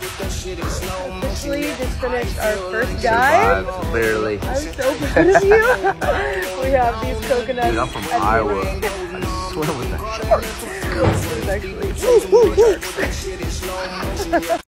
Officially just finished our first dive. Barely. I'm so proud of you. We have these coconuts. Dude, I'm from Iowa. I swim with the sharks. It was actually